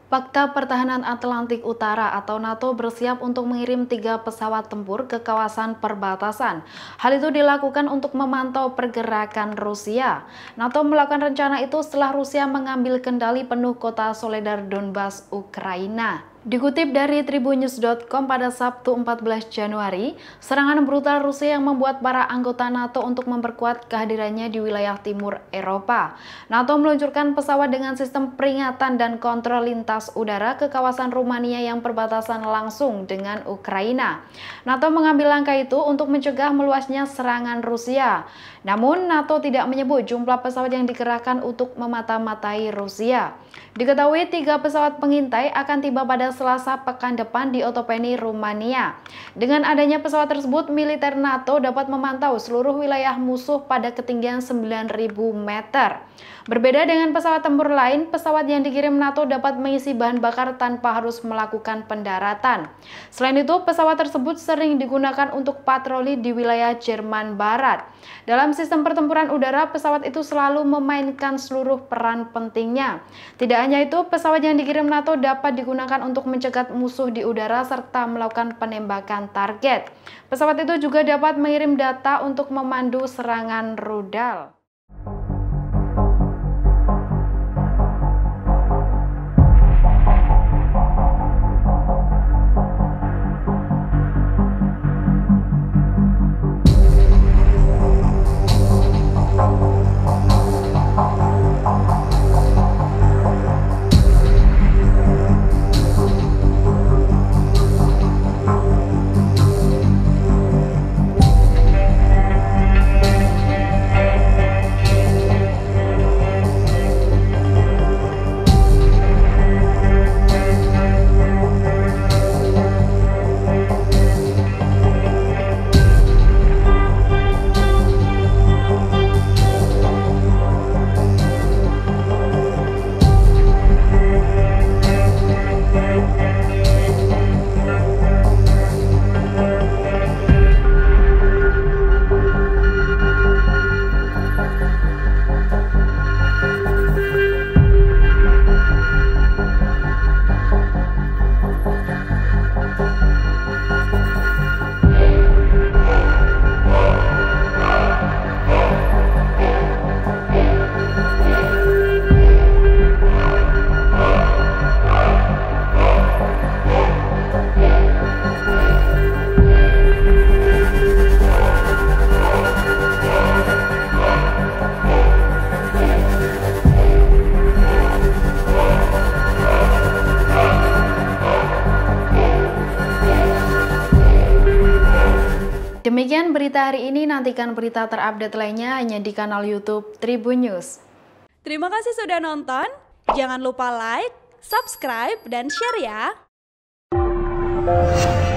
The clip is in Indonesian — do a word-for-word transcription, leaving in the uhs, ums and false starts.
Fakta Pertahanan Atlantik Utara atau NATO bersiap untuk mengirim tiga pesawat tempur ke kawasan perbatasan. Hal itu dilakukan untuk memantau pergerakan Rusia. NATO melakukan rencana itu setelah Rusia mengambil kendali penuh kota Soledar Donbas, Ukraina. Dikutip dari tribunnews dot com pada Sabtu empat belas Januari, serangan brutal Rusia yang membuat para anggota NATO untuk memperkuat kehadirannya di wilayah timur Eropa. NATO meluncurkan pesawat dengan sistem peringatan dan kontrol lintas udara ke kawasan Rumania yang perbatasan langsung dengan Ukraina. NATO mengambil langkah itu untuk mencegah meluasnya serangan Rusia. Namun, NATO tidak menyebut jumlah pesawat yang dikerahkan untuk memata-matai Rusia. Diketahui tiga pesawat pengintai akan tiba pada Selasa pekan depan di Otopeni, Rumania. Dengan adanya pesawat tersebut, militer NATO dapat memantau seluruh wilayah musuh pada ketinggian sembilan ribu meter. Berbeda dengan pesawat tempur lain, pesawat yang dikirim NATO dapat mengisi bahan bakar tanpa harus melakukan pendaratan. Selain itu, pesawat tersebut sering digunakan untuk patroli di wilayah Jerman Barat. Dalam sistem pertempuran udara, pesawat itu selalu memainkan seluruh peran pentingnya. Tidak hanya itu, pesawat yang dikirim NATO dapat digunakan untuk mencegat musuh di udara serta melakukan penembakan target. Pesawat itu juga dapat mengirim data untuk memandu serangan rudal. Demikian berita hari ini, nantikan berita terupdate lainnya hanya di kanal YouTube Tribun News. Terima kasih sudah nonton, jangan lupa like, subscribe, dan share ya!